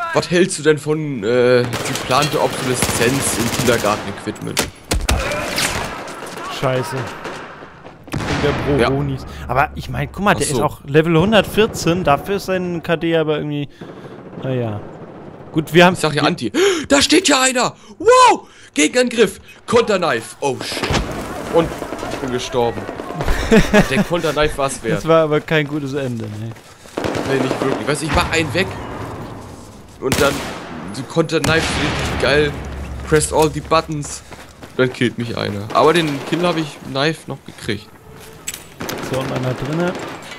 Was hältst du denn von geplante Obsoleszenz im Kindergarten-Equipment? Scheiße. Der Boronis. Ja. Aber ich meine, guck mal, der ist auch Level 114. Dafür ist sein KD aber irgendwie... Naja. Gut, wir haben... Ich sag ja Anti. Da steht ja einer! Wow! Gegenangriff! Konterknife! Oh shit. Und ich bin gestorben. Der Konterknife war's wert. Das war aber kein gutes Ende, ne? Nee, nicht wirklich. Weißt du, ich war einen weg. Und dann so Konterknife richtig geil. Pressed all the buttons. Dann killt mich einer. Aber den Kill habe ich Knife noch gekriegt. So, und einer drinne.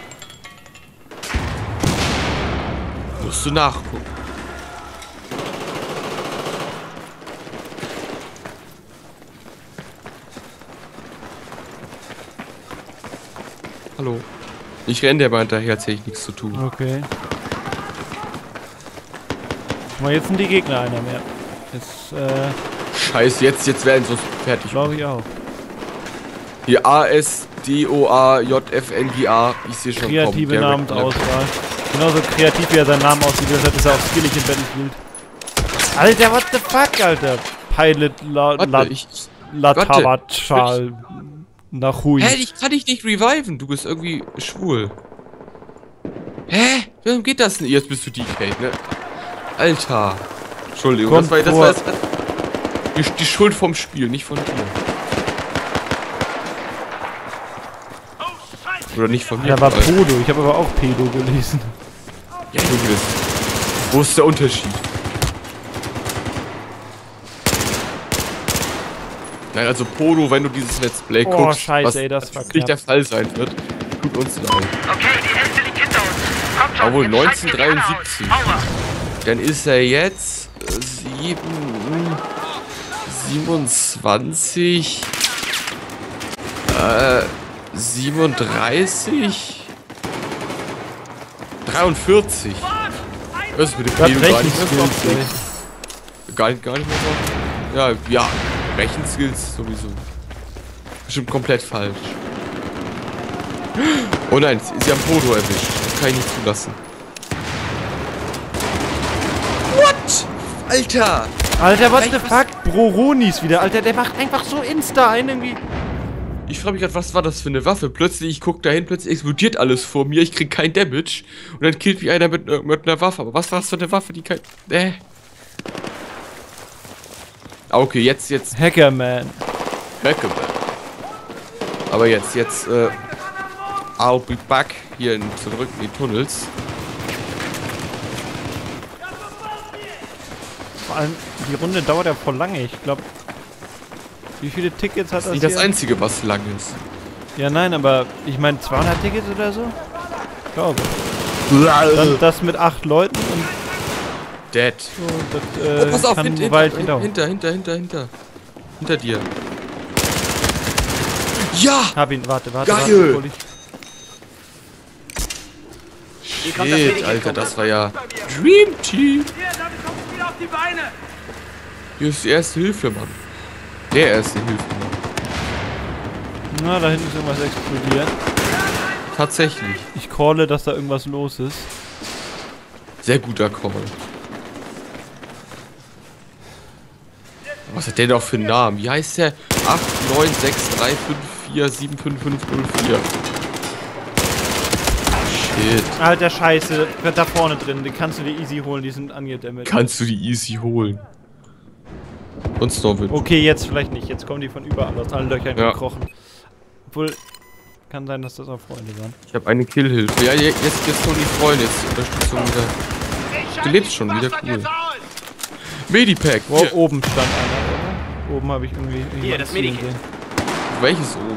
Musst du nachgucken. Hallo. Ich renne der mal hinterher, als hätte ich nichts zu tun. Okay. Guck mal, jetzt sind die Gegner einer mehr. Jetzt, Scheiße, jetzt werden sie fertig. Glaube ich auch. Hier ASDOAJFNGA. Ich sehe schon. Kreative Namensauswahl. Genauso kreativ wie er seinen Namen aussieht, deshalb ist er auch skillig in Battlefield. Alter, what the fuck, Alter? Pilot Latavachal Nachui. Hä, ich kann dich nicht reviven. Du bist irgendwie schwul. Hä? Warum geht das denn? Jetzt bist du DK, ne? Alter. Entschuldigung, das war die Schuld vom Spiel, nicht von dir. Oder nicht von mir. Da war Podo, ich habe aber auch Pedo gelesen. Ja, du bist. Wo ist der Unterschied? Nein, also Podo, wenn du dieses Let's Play guckst, Scheiße, was ey, das war nicht der Fall sein wird, tut uns leid. Okay, die Hälfte liegt hinter uns. Kommt schon, Obwohl, jetzt schalten wir die Räder aus. 1973. Aua. Dann ist er jetzt 27, 37, 43. Was ist mit dem Video gar nicht mehr so? Gar nicht mehr so? Ja, Rechenskills sowieso. Bestimmt komplett falsch. Oh nein, sie haben Podo erwischt. Das kann ich nicht zulassen. What? Alter! Alter, what the fuck? Boronis wieder, Alter, der macht einfach so Insta ein irgendwie. Ich frage mich gerade, was war das für eine Waffe? Plötzlich, ich guck dahin, plötzlich explodiert alles vor mir, ich krieg kein Damage. Und dann killt mich einer mit einer Waffe. Aber was war das für eine Waffe, die kein... Okay, jetzt... Hackerman. Hackerman. Aber jetzt, I'll be back hier zurück in die Tunnels. Vor allem, die Runde dauert ja voll lange, ich glaube... Wie viele Tickets hat das? Das ist nicht das Einzige, was lang ist. Ja, nein, aber ich meine 200 Tickets oder so? Ich glaube. Dann das mit 8 Leuten und... Dead. So, das, pass auf, kann hinter dir. Ja! Hab ihn, warte. Geil! Shit, Alter, das war ja Dream Team. Hier, damit kommst du wieder auf die Beine. Hier ist die erste Hilfe, Mann. Der erste Hilfe, Mann. Na, da hinten ist irgendwas explodiert. Tatsächlich. Ich calle, dass da irgendwas los ist. Sehr guter Call. Was hat der doch für einen Namen? Wie heißt der? 89635475504. Shit. Alter Scheiße, da vorne drin, den kannst du dir easy holen, die sind angedämmelt. Kannst du die easy holen. Und Snorville. Okay, jetzt vielleicht nicht, jetzt kommen die von überall aus allen Löchern gekrochen. Obwohl, kann sein, dass das auch Freunde waren. Ich habe eine Killhilfe. Ja, jetzt kommen die Freunde, jetzt Unterstützung wieder. Du lebst schon wieder, cool. Medipack! Oh, oben stand einer, oder? Oben habe ich irgendwie... Hier, das Medikit. Welches oben?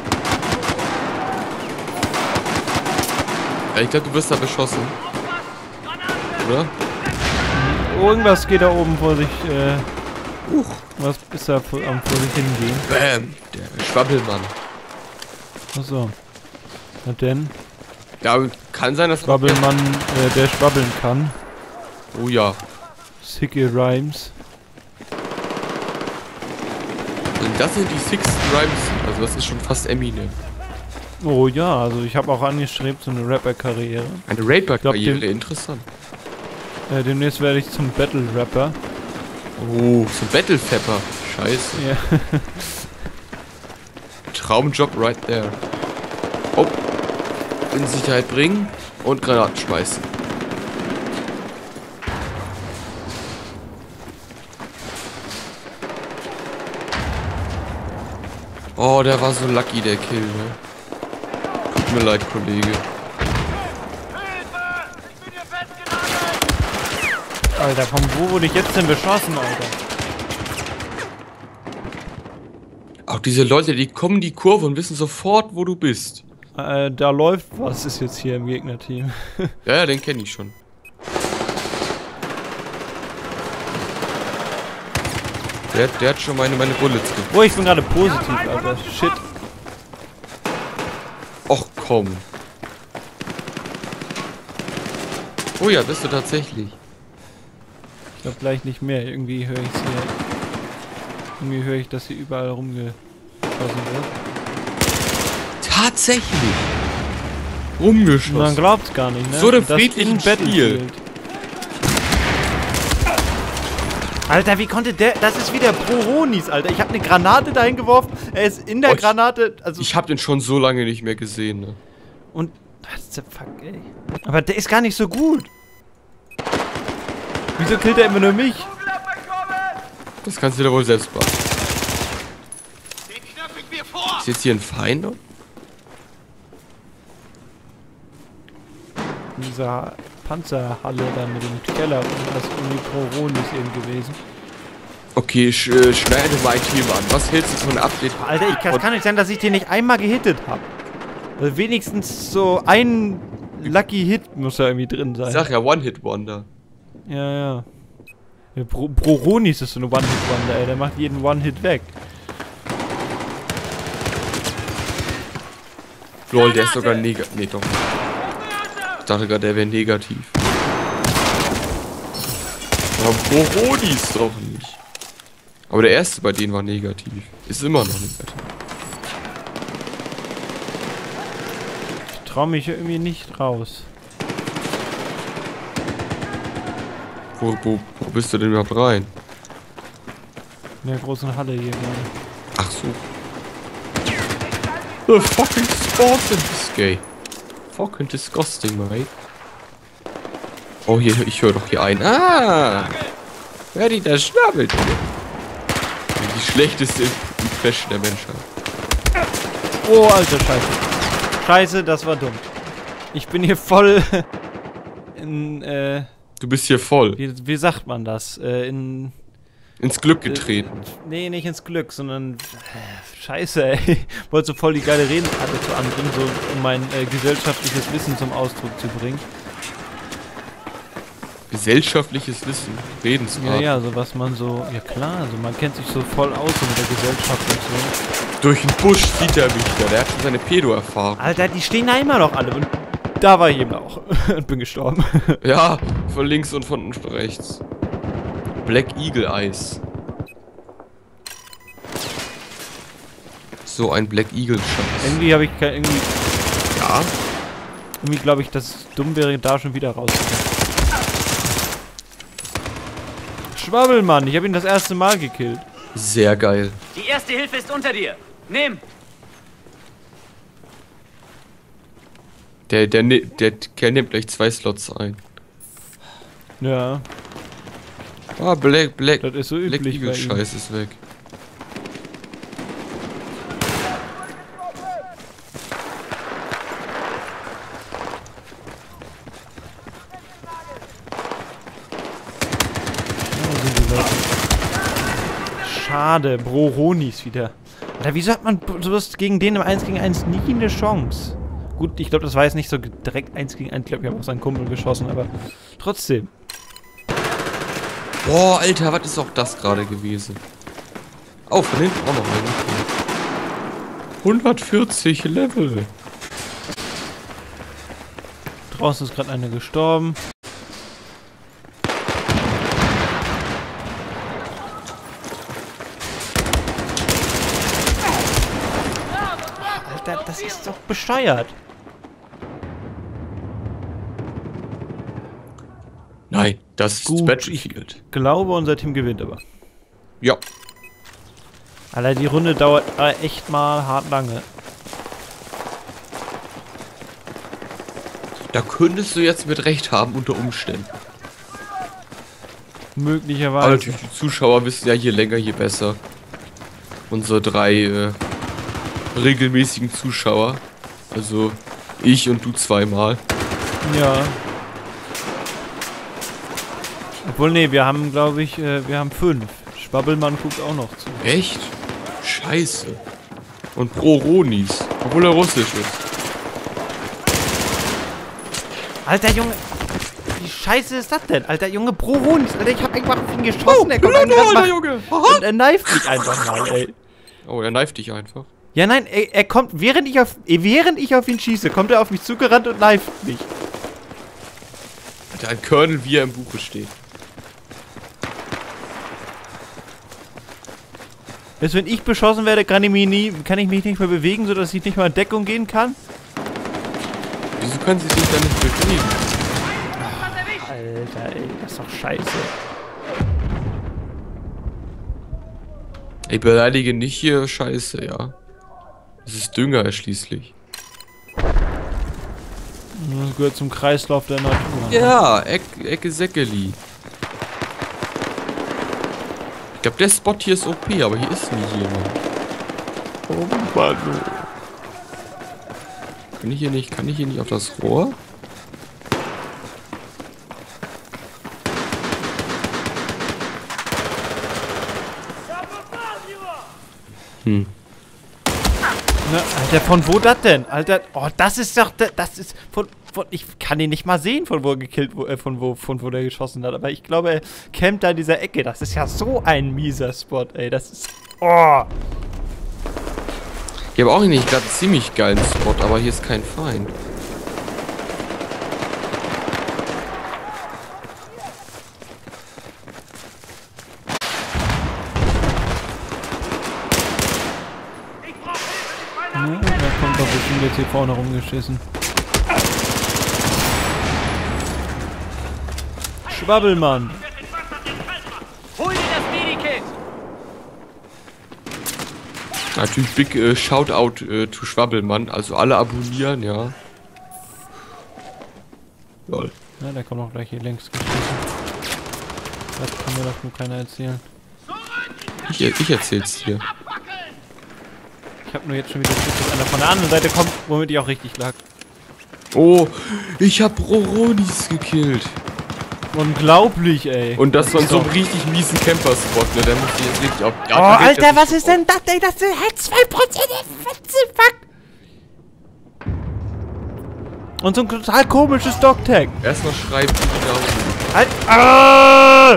Ja, ich glaube, du wirst da beschossen. Oder? Irgendwas geht da oben vor sich, was ist da vor sich hingehen? Bam! Der Schwabbelmann. Achso. Na denn? Ja, kann sein, dass Schwabbelmann, der schwabbeln kann. Oh ja. Sicke Rhymes. Und das sind die Six Rhymes. Also das ist schon fast Eminem. Oh ja, also ich habe auch angestrebt, so eine Rapper-Karriere. Eine Rapper-Karriere, interessant. Demnächst werde ich zum Battle-Rapper. Oh, so Battle-Fapper. Scheiße. Ja. Traumjob right there. Oh. In Sicherheit bringen und Granaten schmeißen. Oh, der war so lucky, der Kill, ne? Tut mir leid, Kollege. Alter, von wo wurde ich jetzt denn beschossen, Alter? Auch diese Leute, die kommen die Kurve und wissen sofort, wo du bist. Da läuft was, ist jetzt hier im Gegnerteam. Ja, den kenne ich schon. Der hat schon meine Bullets gegeben. Oh, ich bin gerade positiv, Alter. Shit. Och, komm. Oh ja, bist du tatsächlich. Ich glaube gleich nicht mehr. Irgendwie höre ich hier. Irgendwie höre ich, dass hier überall rumgeschossen wird. Tatsächlich. Rumgeschossen. Man glaubt's gar nicht, ne? So einem Das friedlichen in Battlefield. Spiel. Alter, wie konnte der... Das ist wieder Pro-Ronis, Alter. Ich habe eine Granate dahin geworfen. Er ist in der Granate... Also Ich habe den schon so lange nicht mehr gesehen, ne? und... Was the fuck, ey. Aber der ist gar nicht so gut. Wieso killt er immer nur mich? Das kannst du dir wohl selbst machen. Ist jetzt hier ein Feind? Noch? In dieser Panzerhalle da mit dem Keller und das irgendwie Pro-Ronis eben gewesen. Okay, ich schneide mein Team an. Was hältst du von Update? Alter, das kann nicht sein, dass ich den nicht einmal gehittet habe. Also wenigstens so ein Lucky Hit muss da irgendwie drin sein. Ich sag ja One-Hit-Wonder. Ja. Ja, Pro-Ronis ist so eine One-Hit-Wonder, ey. Der macht jeden One-Hit weg. Lol, der ist sogar negativ. Nee, doch. Ich dachte gerade, der wäre negativ. Aber Boronis doch nicht. Aber der erste bei denen war negativ. Ist immer noch negativ. Ich trau mich irgendwie nicht raus. Wo bist du denn überhaupt rein? In der großen Halle hier gerade. Ach so. The fucking sport in this game. Fucking disgusting, mate. Oh, hier, ich höre doch hier ein. Ah! Wer die da schnabbelt? Die schlechteste Impression der Menschheit. Oh, alter Scheiße. Scheiße, das war dumm. Ich bin hier voll in, Du bist hier voll. wie sagt man das? Ins Glück getreten. Nee, nicht ins Glück, sondern Scheiße, ey. Wollte so voll die geile Redenkarte zu anbringen, so um mein gesellschaftliches Wissen zum Ausdruck zu bringen. Gesellschaftliches Wissen. Redensart. Ja, so was man so, ja klar, also man kennt sich so voll aus so mit der Gesellschaft und so. Durch den Busch sieht er mich da. Der hat schon seine Pedo-Erfahrung. Alter, die stehen da immer noch alle und da war ich eben auch und bin gestorben. Ja, von links und von rechts. Black Eagle Eis. So ein Black Eagle Scheiß. Irgendwie habe ich irgendwie Ja. glaube ich, dass es dumm wäre, da schon wieder rauszukommen. Schwabbelmann, ich habe ihn das erste Mal gekillt. Sehr geil. Die erste Hilfe ist unter dir. Nimm. Der Kerl nimmt gleich 2 Slots ein. Ja, Ah, Black das ist so Black üblich Eagle bei ihm. Scheiß ist weg. Wo sind die Leute? Schade, Bro-Ronis wieder. Alter, wieso hat man sowas gegen den im 1 gegen 1 nie eine Chance? Gut, ich glaube, das war jetzt nicht so direkt 1 gegen 1. Ich glaube, ich habe auf seinen Kumpel geschossen, aber trotzdem. Boah, Alter, was ist auch das gerade gewesen? Oh, von hinten auch noch ein. 140 Level. Draußen ist gerade einer gestorben. Alter, das ist doch bescheuert. Nein, das ist Gut, Battlefield. Ich glaube, unser Team gewinnt aber. Ja. Alter, die Runde dauert echt mal hart lange. Da könntest du jetzt mit Recht haben unter Umständen. Möglicherweise. Aber natürlich, die Zuschauer wissen ja, je länger, je besser. Unsere 3 regelmäßigen Zuschauer. Also ich und du zweimal. Ja. Obwohl, nee, wir haben, glaube ich, wir haben 5. Schwabbelmann guckt auch noch zu. Echt? Scheiße. Und Pro Ronis. Obwohl er russisch ist. Alter Junge, wie scheiße ist das denn? Alter Junge, pro Hund. Alter, ich hab einfach auf ihn geschossen. Er kommt Alter Junge. und er kneift mich einfach mal, ey. Oh, er kneift dich einfach. Ja, nein, er kommt, während ich auf ihn schieße, kommt er auf mich zugerannt und kneift mich. Alter, ein Colonel, wie er im Buche steht. Bis wenn ich beschossen werde, kann ich mich nicht mehr bewegen, sodass ich nicht mal in Deckung gehen kann. Wieso können sie sich da nicht bewegen? Alter, ey, das ist doch scheiße. Ey, beleidige nicht hier Scheiße, ja. Das ist Dünger schließlich. Das gehört zum Kreislauf der Natur. Ja, Ecke Säckeli. Ich glaube, der Spot hier ist OP, aber hier ist nie jemand. Oh Mann. Kann ich hier nicht auf das Rohr? Hm. Ne, Alter, von wo das denn? Alter, oh, das ist doch, das ist von ich kann ihn nicht mal sehen, von wo er gekillt, von wo der geschossen hat. Aber ich glaube, er campt da in dieser Ecke. Das ist ja so ein mieser Spot, ey. Das ist, oh. Ich habe auch nicht gerade einen ziemlich geilen Spot, aber hier ist kein Feind. Ja, da kommt doch bestimmt jetzt hier vorne rumgeschissen. Schwabbelmann. Hol dir das Medikit! Natürlich big Shoutout to Schwabbelmann, also alle abonnieren, ja. Lol. Ja, der kommt auch gleich hier längs geschossen. Das kann mir doch nur keiner erzählen. Ich erzähl's dir. Ich habe nur jetzt schon wieder Schiss, dass einer von der anderen Seite kommt, womit ich auch richtig lag. Oh, ich hab Roronis gekillt. Unglaublich, ey. Und das von so einem richtig miesen Camper-Spot, ne? Der muss ich jetzt richtig auf. Oh, Alter, was ist denn das, ey? Das sind halt 2% fuck. Und so ein total komisches Dogtag. Erstmal schreiben die wieder. Halt. Ah!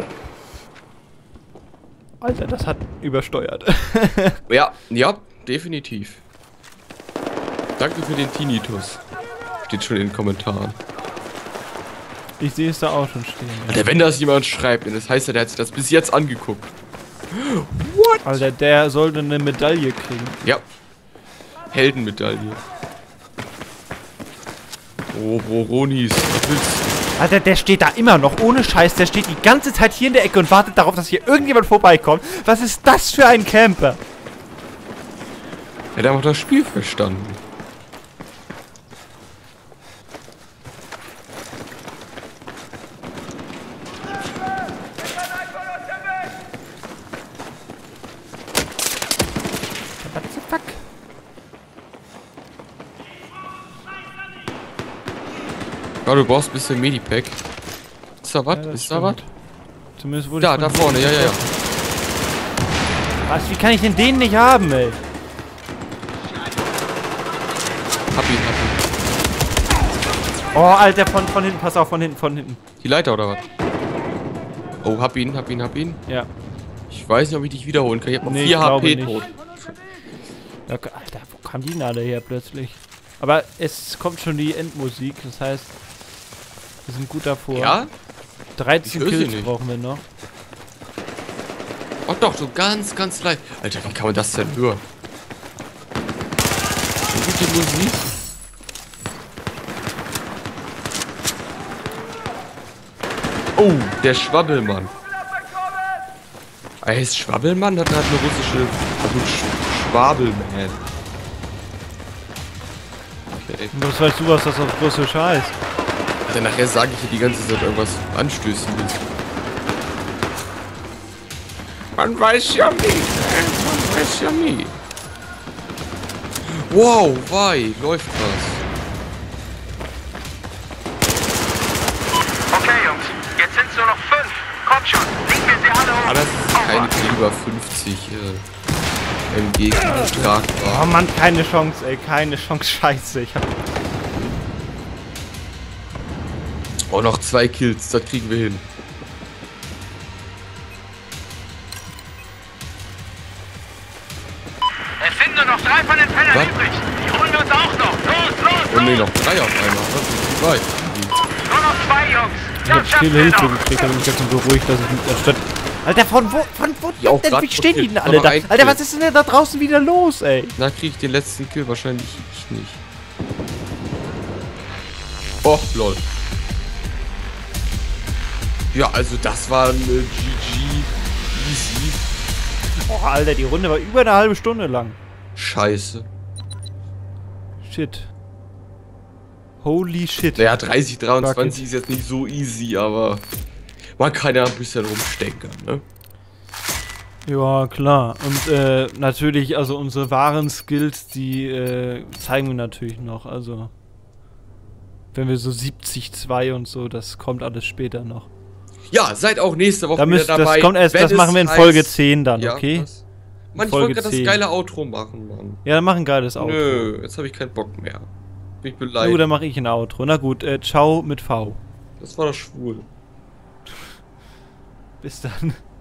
Alter, das hat übersteuert. Ja, definitiv. Danke für den Tinnitus. Steht schon in den Kommentaren. Ich sehe es da auch schon stehen. Alter, wenn das jemand schreibt, dann das heißt ja, der hat sich das bis jetzt angeguckt. What? Alter, der sollte eine Medaille kriegen. Ja. Heldenmedaille. Oh, Ronis, was willst du? Alter, der steht da immer noch, ohne Scheiß. Der steht die ganze Zeit hier in der Ecke und wartet darauf, dass hier irgendjemand vorbeikommt. Was ist das für ein Camper? Ja, der hat auch das Spiel verstanden. What the fuck? Ja, du brauchst ein bisschen Medipack. Ist da was? Ja, ist da was? Zumindest wurde Da, da vorne, ja. Was, wie kann ich denn den nicht haben, ey? Hab ihn. Oh, Alter, von hinten, pass auf, von hinten. Die Leiter oder was? Oh, hab ihn. Ja. Ich weiß nicht, ob ich dich wiederholen kann. Ich hab noch Nee, 4 ich glaube HP nicht. tot. Ja, Alter, wo kamen die denn alle her plötzlich? Aber es kommt schon die Endmusik, das heißt, wir sind gut davor. Ja? 13 Ich höre sie Kills nicht. brauchen wir noch. Oh doch, so ganz leicht. Alter, wie kann man das denn hören? So gute Musik. Oh, der Schwabbelmann. Er heißt Schwabbelmann, hat eine russische... Also Schwabelman. Okay. Was weißt du, was das auf Russisch heißt? Alter, nachher sage ich hier die ganze Zeit irgendwas Anstößendes. Man weiß ja nie. Man weiß ja nie. Wow, wei, läuft was. Okay, Jungs, jetzt sind es nur noch 5. Kommt schon, legen wir sie alle hoch. Ah, das ist keine Kaliber 50 MG tragbar. Oh Mann, keine Chance, ey, keine Chance, scheiße. Ich hab... Oh, noch 2 Kills, das kriegen wir hin. Es sind nur noch 3 von den Pennern Was? übrig. Die holen wir uns auch noch. Los, Oh ne, los! noch 3 auf einmal. Das ist zu weit. Nur noch 2, Jungs. Ich hab viel Hilfe gekriegt, da bin ich jetzt so beruhigt, dass ich nicht statt. Alter, von wo Ja, auch denn? grad Wie stehen die denn passiert. alle da? Aber ein Alter, Kill. was ist denn da draußen wieder los, ey? Na, krieg ich den letzten Kill? Wahrscheinlich ich nicht. Oh, lol. Ja, also das war eine GG easy. Oh, Alter, die Runde war über eine halbe Stunde lang. Scheiße. Shit. Holy shit. Naja, 30, 23 Fuck it. ist jetzt nicht so easy, aber man kann ja ein bisschen rumsteckern, ne? Ja, klar. Und natürlich, also unsere wahren Skills, die zeigen wir natürlich noch. Also, wenn wir so 70-2 und so, das kommt alles später noch. Ja, seid auch nächste Woche Da wieder müsst, dabei. das kommt erst, wenn das es machen wir in heißt- Folge 10 dann, Ja, okay? was? Mann, ich Folge wollte gerade das 10. geile Outro machen, Mann. Ja, dann mach ein geiles Outro. Nö, jetzt habe ich keinen Bock mehr. Bin ich Na beleidigt. gut, dann mache ich ein Outro. Na gut, ciao mit V. Das war doch schwul. Bis dann.